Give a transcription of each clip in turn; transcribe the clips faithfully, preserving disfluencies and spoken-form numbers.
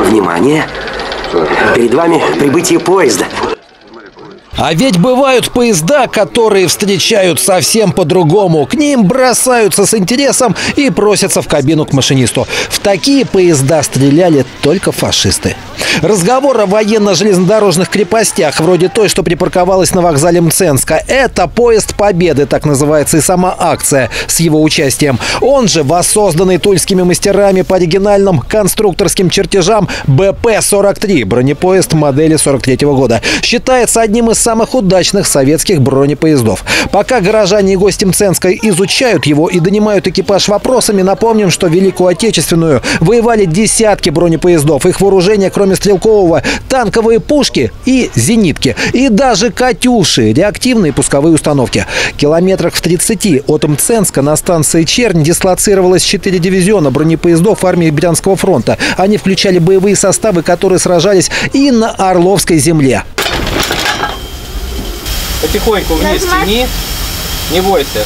Внимание! Перед вами прибытие поезда. А ведь бывают поезда, которые встречают совсем по-другому. К ним бросаются с интересом и просятся в кабину к машинисту. В такие поезда стреляли только фашисты. Разговор о военно-железнодорожных крепостях, вроде той, что припарковалась на вокзале Мценска. Это поезд Победы, так называется и сама акция с его участием. Он же воссозданный тульскими мастерами по оригинальным конструкторским чертежам Б П сорок три, бронепоезд модели сорок третьего года. Считается одним из самых удачных советских бронепоездов. Пока горожане и гости Мценска изучают его и донимают экипаж вопросами, напомним, что в Великую Отечественную воевали десятки бронепоездов. Их вооружение, кроме стрелкового, танковые пушки и зенитки. И даже «Катюши» — реактивные пусковые установки. Километрах в тридцати от Мценска на станции Чернь дислоцировалось четыре дивизиона бронепоездов армии Брянского фронта. Они включали боевые составы, которые сражались и на Орловской земле. Потихоньку вниз тяни, не бойся.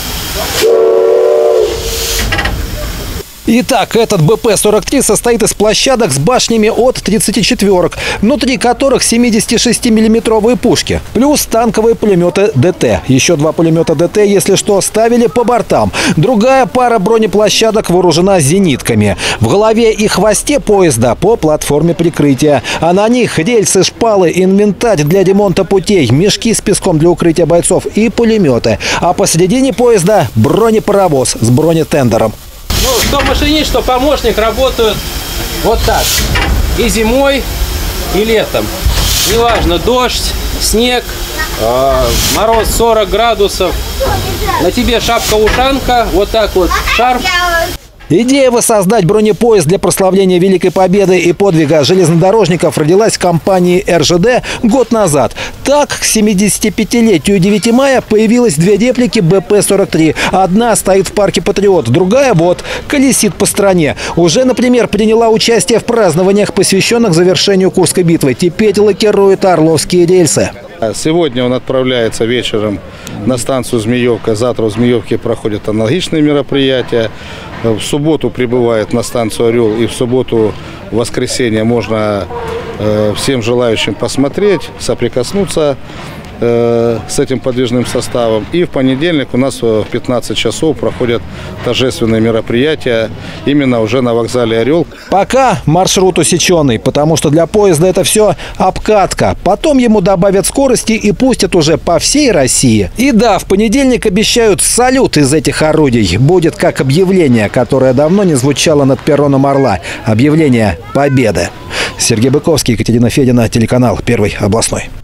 Итак, этот Б П сорок три состоит из площадок с башнями от тридцати четверок, внутри которых семидесятишестимиллиметровые пушки, плюс танковые пулеметы Д Т. Еще два пулемета Д Т, если что, ставили по бортам. Другая пара бронеплощадок вооружена зенитками. В голове и хвосте поезда по платформе прикрытия. А на них рельсы, шпалы, инвентарь для ремонта путей, мешки с песком для укрытия бойцов и пулеметы. А посередине поезда бронепаровоз с бронетендером. Ну, что машинист, что помощник работают вот так. И зимой, и летом. Неважно, дождь, снег, э, мороз сорок градусов. На тебе шапка-ушанка, вот так вот шарф. Идея воссоздать бронепоезд для прославления Великой Победы и подвига железнодорожников родилась в компании Р Ж Д год назад. Так, к семидесятипятилетию девяти мая появилось две реплики Б П сорок три. Одна стоит в парке «Патриот», другая вот колесит по стране. Уже, например, приняла участие в празднованиях, посвященных завершению Курской битвы. Теперь лакирует орловские рельсы. Сегодня он отправляется вечером на станцию Змеевка. Завтра в Змеевке проходят аналогичные мероприятия. В субботу прибывает на станцию «Орел», и в субботу, в воскресенье можно э, всем желающим посмотреть, соприкоснуться э, с этим подвижным составом. И в понедельник у нас в пятнадцать часов проходят торжественные мероприятия именно уже на вокзале «Орел». Пока маршрут усеченный, потому что для поезда это все обкатка. Потом ему добавят скорости и пустят уже по всей России. И да, в понедельник обещают салют из этих орудий. Будет как объявление, которое давно не звучало над перроном «Орла». Объявление победы. Сергей Быковский, Екатерина Федина, телеканал Первый областной.